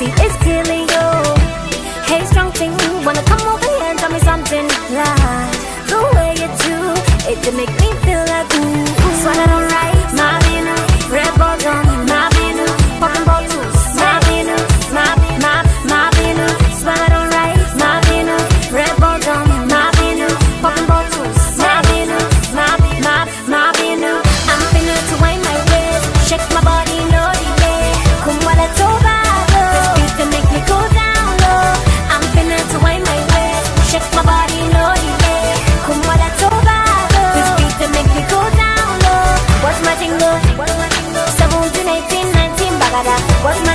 see it's clearly you. Hey, strong thing, wanna come over here and tell me something like the way you do it to make me feel like ooh. Swallow don't right, my vino, red bottom, my vino, popping bottles, my vino, my vino. Swallow don't right, my vino, red bottom, my vino, popping bottles, my vino, my vino. I'm finna to wind my waist, shake my body, no delay. Come while it's over, this beat to make me go down low. I'm finna to wind my waist, shake my body, no delay. Come while it's over, this beat to make me go down low. What's my jingle? 17, 18, 19, bagada. What's my